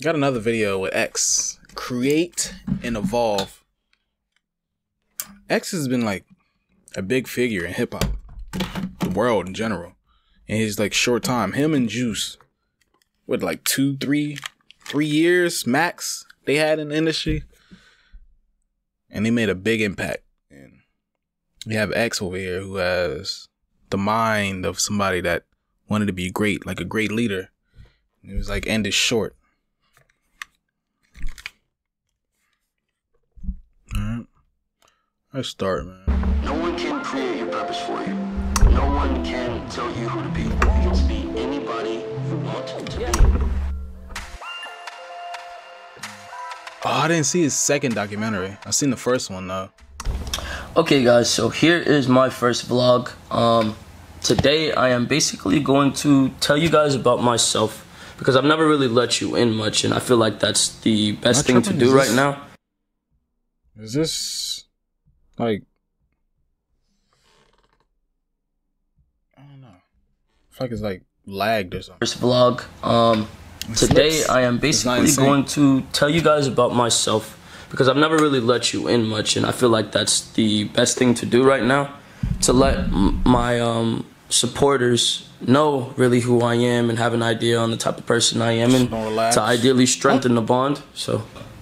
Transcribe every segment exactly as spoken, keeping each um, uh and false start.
Got another video with X. Create and evolve. X has been like a big figure in hip hop, the world in general. In his like short time, him and Juice, what like two, three, three years max they had in the industry, and they made a big impact. And we have X over here who has the mind of somebody that wanted to be great, like a great leader. And it was like ended short. Alright. Let's start, man. No one can create your purpose for you. No one can tell you who to be. You can just be anybody you want to be. Oh, I didn't see his second documentary. I seen the first one though. Okay guys, so here is my first vlog. Um, today I am basically going to tell you guys about myself because I've never really let you in much, and I feel like that's the best thing to do right now. Is this like, I don't know. I feel like it's like lagged or something. First vlog. Um, today I am basically going to tell you guys about myself because I've never really let you in much, and I feel like that's the best thing to do right now, to let m my um, supporters know really who I am and have an idea on the type of person I am, and to ideally strengthen the bond. So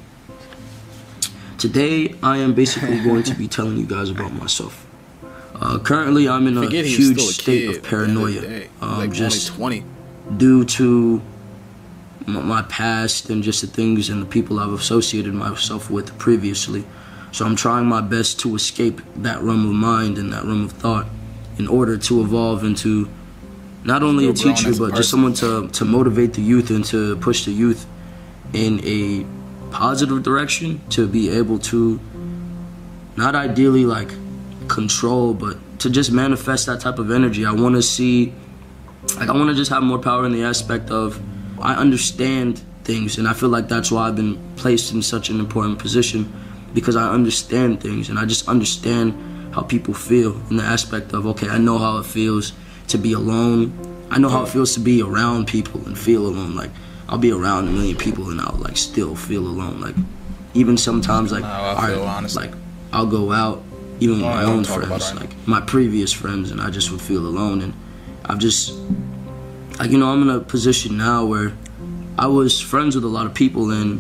today I am basically going to be telling you guys about myself. Uh, currently I'm in a huge state of paranoia, um, like just twenty. Due to my past and just the things and the people I've associated myself with previously. So I'm trying my best to escape that realm of mind and that realm of thought in order to evolve into not only a teacher, but just someone to, to motivate the youth and to push the youth in a positive direction, to be able to not ideally like control, but to just manifest that type of energy. I want to see, like I want to just have more power in the aspect of I understand things, and I feel like that's why I've been placed in such an important position, because I understand things and I just understand how people feel in the aspect of, okay, I know how it feels to be alone. I know how it feels to be around people and feel alone. Like I'll be around a million people and I'll like still feel alone. Like even sometimes like, I feel, I, like I'll go out even with my own friends, like my previous friends, and I just would feel alone. And I've just, like, you know, I'm in a position now where I was friends with a lot of people and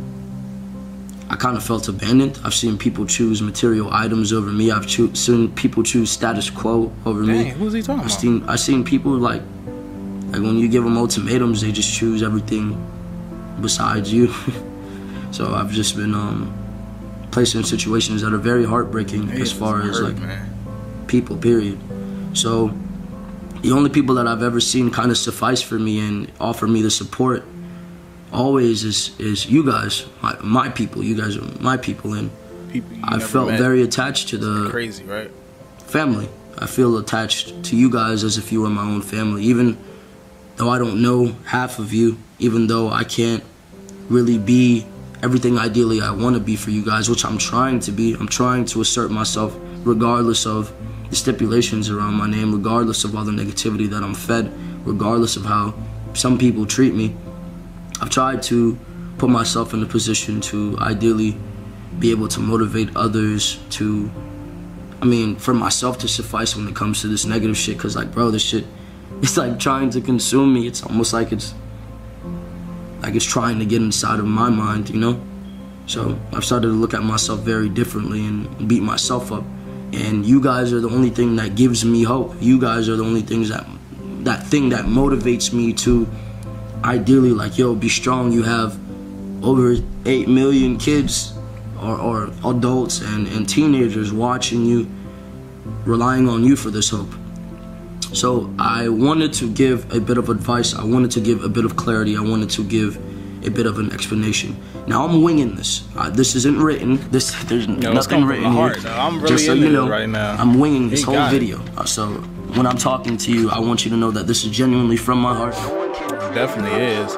I kind of felt abandoned. I've seen people choose material items over me. I've seen people choose status quo over Dang, me. Who's he talking I've about? seen, I've seen people like, like when you give them ultimatums, they just choose everything besides you. So I've just been um, placed in situations that are very heartbreaking hey, as far as hurt, like man. people, period. So the only people that I've ever seen kind of suffice for me and offer me the support always is is you guys, my, my people. You guys are my people, and people I felt met. very attached to the crazy, right? family. I feel attached to you guys as if you were my own family, even though I don't know half of you, even though I can't really be everything ideally I want to be for you guys, which I'm trying to be. I'm trying to assert myself regardless of the stipulations around my name, regardless of all the negativity that I'm fed, regardless of how some people treat me. I've tried to put myself in a position to ideally be able to motivate others to, I mean, for myself to suffice when it comes to this negative shit, because like, bro, this shit, it's like trying to consume me. It's almost like it's, like it's trying to get inside of my mind, you know? So I've started to look at myself very differently and beat myself up. And you guys are the only thing that gives me hope. You guys are the only things that, that thing that motivates me to ideally like, yo, be strong. You have over eight million kids or, or adults and, and teenagers watching you, relying on you for this hope. So I wanted to give a bit of advice. I wanted to give a bit of clarity. I wanted to give a bit of an explanation. Now I'm winging this. Uh, this isn't written. This there's Yo, nothing written heart, here. I'm really Just so into you know, right now. I'm winging this he whole video. Uh, so when I'm talking to you, I want you to know that this is genuinely from my heart. It definitely is.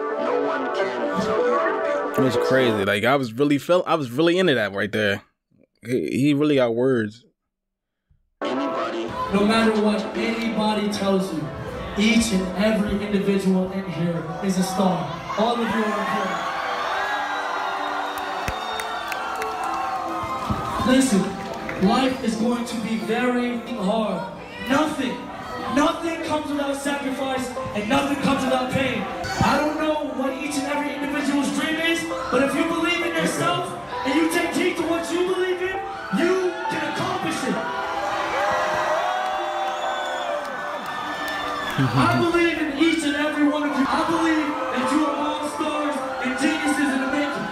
It was crazy. Like I was really felt. I was really into that right there. He, he really got words. No matter what anybody tells you, each and every individual in here is a star. All of you are important. Listen, life is going to be very hard. Nothing, nothing comes without sacrifice, and nothing comes without pain. I don't know what each and every individual's dream is, but if you believe in yourself, and you take heed to what you believe in, you can accomplish it. I believe in each and every one of you. I believe that you are all stars and geniuses in the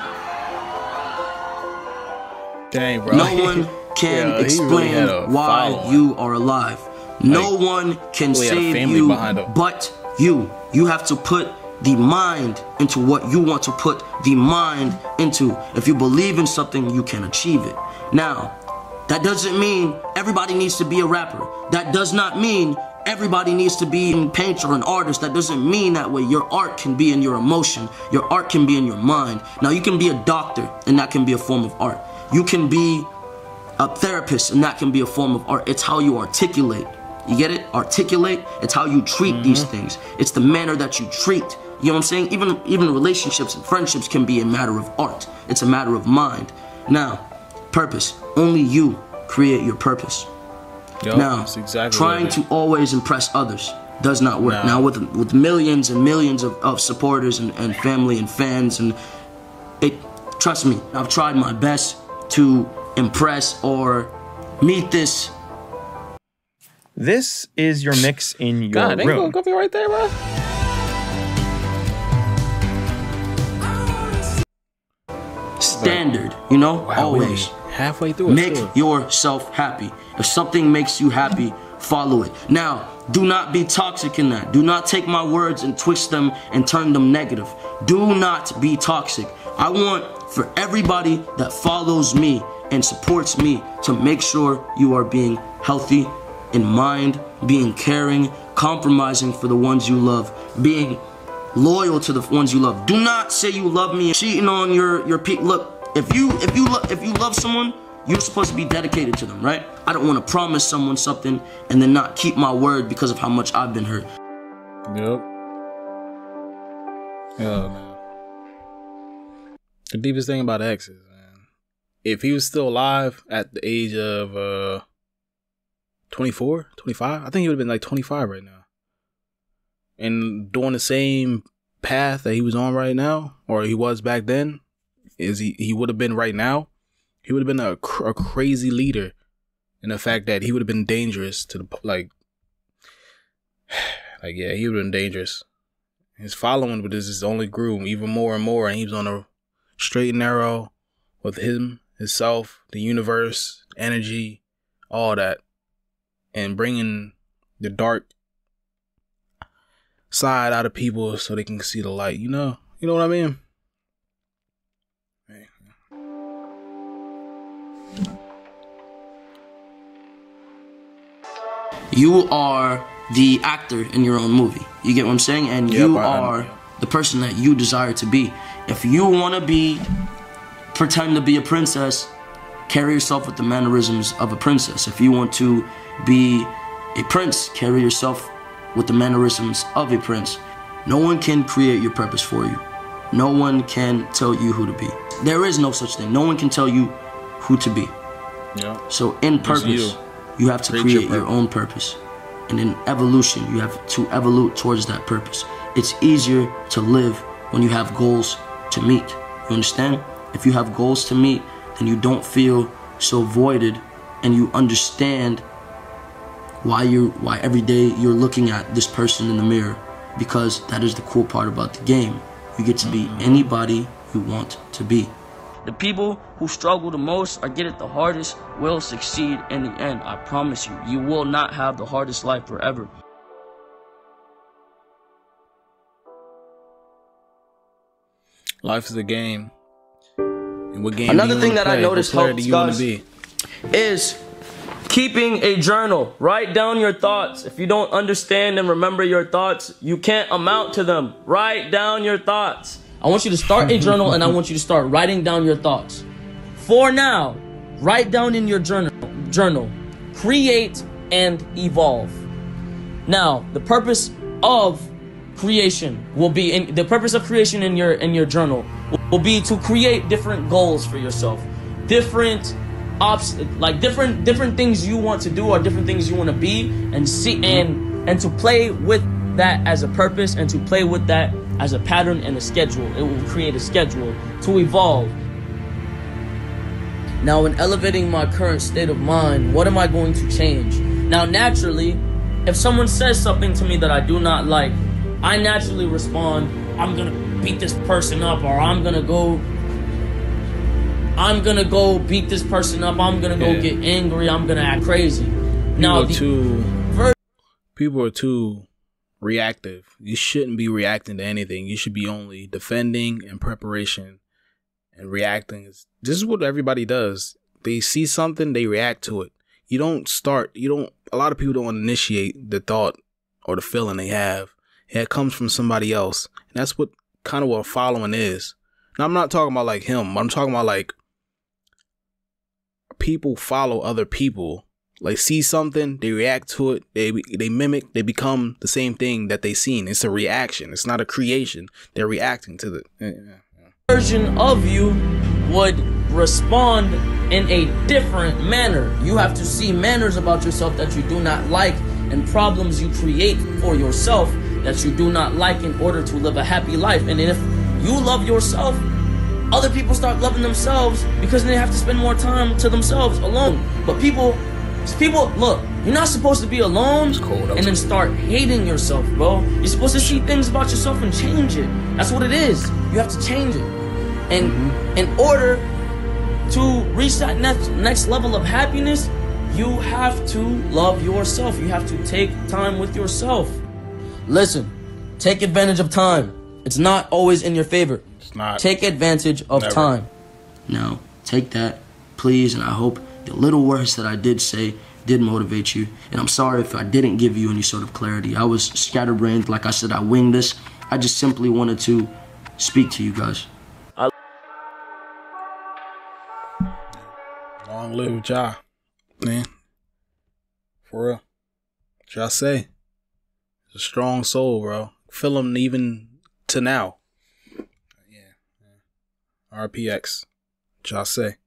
making. Dang, bro. No one can yeah, explain really why following. you are alive. No like, one can really save you but you. You have to put the mind into what you want to put the mind into. If you believe in something, you can achieve it. Now, that doesn't mean everybody needs to be a rapper. That does not mean everybody needs to be a painter or an artist. That doesn't mean that way. Your art can be in your emotion. Your art can be in your mind. Now, you can be a doctor, and that can be a form of art. You can be a therapist, and that can be a form of art. It's how you articulate. You get it? Articulate. It's how you treat mm-hmm. these things. It's the manner that you treat. You know what I'm saying? Even, even relationships and friendships can be a matter of art. It's a matter of mind. Now, purpose. Only you create your purpose. Yep, now, exactly trying to always impress others does not work. No. Now, with with millions and millions of, of supporters and, and family and fans, and it, trust me, I've tried my best to impress or meet this. This is your mix in your God, room. God, go right there, bro. Standard, you know, wow, always. Halfway through it. Make too. yourself happy. If something makes you happy, follow it. Now, do not be toxic in that. Do not take my words and twist them and turn them negative. Do not be toxic. I want for everybody that follows me and supports me to make sure you are being healthy in mind, being caring, compromising for the ones you love, being loyal to the ones you love. Do not say you love me and cheating on your your people. Look, if you if you lo if you love someone, you're supposed to be dedicated to them, right? I don't want to promise someone something and then not keep my word because of how much I've been hurt. Yep. Yeah, man. The deepest thing about exes, man. If he was still alive at the age of uh twenty-four, twenty-five, I think he would have been like twenty-five right now. And doing the same path that he was on right now, or he was back then, is he, he would have been right now. He would have been a, cr a crazy leader in the fact that he would have been dangerous to the, like, like, yeah, he would have been dangerous. His following with this only grew even more and more, and he was on a straight and narrow with him, himself, the universe, energy, all that, and bringing the dark side out of people so they can see the light. You know, you know what I mean? Hey. You are the actor in your own movie. You get what I'm saying? And yep, you are the person that you desire to be. If you want to be, pretend to be a princess, carry yourself with the mannerisms of a princess. If you want to be a prince, carry yourself with the mannerisms of a prince. No one can create your purpose for you. No one can tell you who to be. There is no such thing. No one can tell you who to be. Yeah. So in purpose, you. you have to create, create your, your own purpose. And in evolution, you have to evolve towards that purpose. It's easier to live when you have goals to meet. You understand? If you have goals to meet, then you don't feel so voided, and you understand why you why every day you're looking at this person in the mirror, because that is the cool part about the game. You get to be anybody you want to be. The people who struggle the most or get it the hardest will succeed in the end. I promise you. You will not have the hardest life forever. Life is a game. And what game Another thing that I noticed helps guys is keeping a journal. Write down your thoughts. If you don't understand and remember your thoughts, you can't amount to them. Write down your thoughts. I want you to start a journal, and I want you to start writing down your thoughts. For now, write down in your journal, journal, create and evolve. Now, the purpose of creation will be in the purpose of creation in your in your journal will, will be to create different goals for yourself, different obs like different different things you want to do or different things you want to be, and see and and to play with that as a purpose and to play with that as a pattern and a schedule. It will create a schedule to evolve. Now, in elevating my current state of mind, what am I going to change? Now, naturally, if someone says something to me that I do not like, I naturally respond, I'm gonna beat this person up, or I'm gonna go I'm gonna go beat this person up, I'm gonna go yeah. get angry, I'm gonna act crazy. People now are the too people are too reactive. You shouldn't be reacting to anything. You should be only defending and preparation and reacting. This is what everybody does. They see something, they react to it. You don't start, you don't, a lot of people don't initiate the thought or the feeling they have. It comes from somebody else. And that's what kind of what following is. Now, I'm not talking about like him. I'm talking about like people follow other people. Like see something, they react to it, they they mimic, they become the same thing that they seen. It's a reaction. It's not a creation. They're reacting to the yeah, yeah. version of you would respond in a different manner. You have to see manners about yourself that you do not like and problems you create for yourself that you do not like in order to live a happy life. And if you love yourself, other people start loving themselves because they have to spend more time to themselves alone. But people People, look, you're not supposed to be alone and then start hating yourself, bro. You're supposed to see things about yourself and change it. That's what it is. You have to change it. And mm-hmm. in order to reach that next, next level of happiness, you have to love yourself. You have to take time with yourself. Listen, take advantage of time. It's not always in your favor. It's not. Take advantage of Never. time. Now, take that, please, and I hope the little words that I did say did motivate you. And I'm sorry if I didn't give you any sort of clarity. I was scatterbrained. Like I said, I winged this. I just simply wanted to speak to you guys. I Long live Ja, man. For real. Ja say. He's a strong soul, bro. Feel him even to now. Yeah. yeah. R P X. Ja say.